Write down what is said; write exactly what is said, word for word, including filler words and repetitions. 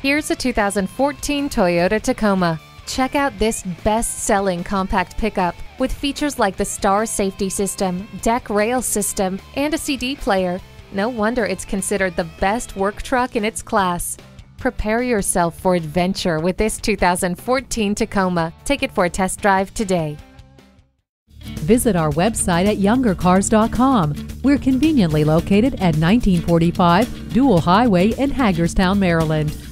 Here's a two thousand fourteen Toyota Tacoma. Check out this best-selling compact pickup with features like the Star Safety System, deck rail system, and a C D player. No wonder it's considered the best work truck in its class. Prepare yourself for adventure with this two thousand fourteen Tacoma. Take it for a test drive today. Visit our website at younger cars dot com. We're conveniently located at nineteen forty-five Dual Highway in Hagerstown, Maryland.